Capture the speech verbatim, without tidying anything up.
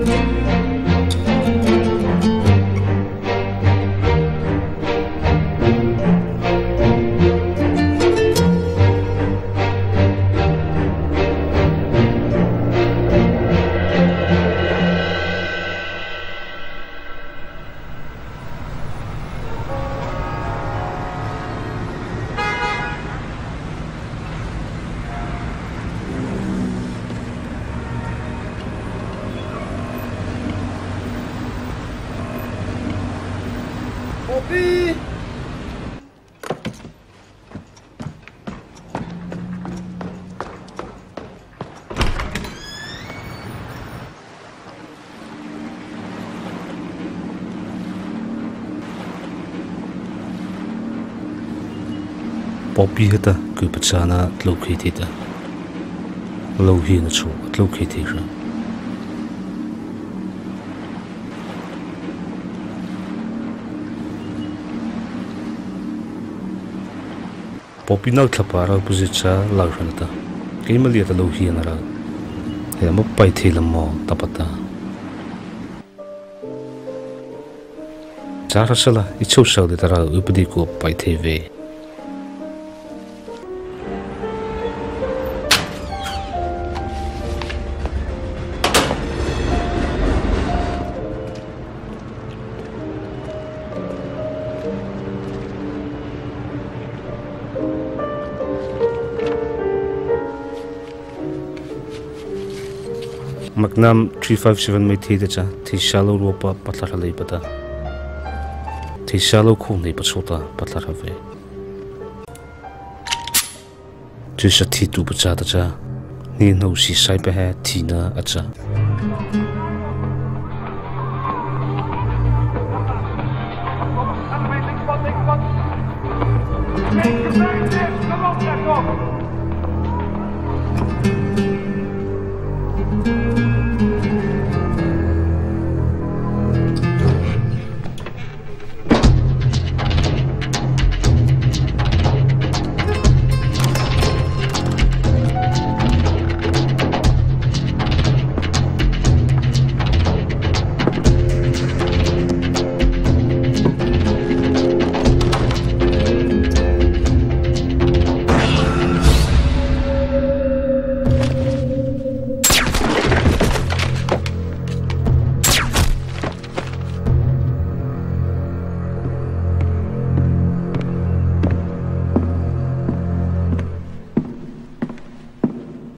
Kopi. Popi hata ku pachana tlokhi ta lohi na chu tlokhi thi ra Popi nak thapara puzicha lagranta keimali ta lohi na ra he mo pai thi lamo tapata chara sala ichu sau de tara upadi ko pai the ve Magnam three five seven mai thi de cha thi shallow ropa patlar lai pata thi shallow khung nei pachota patlar ve chu sa thi tu pacha ta cha ni no si sai pe ha thi na acha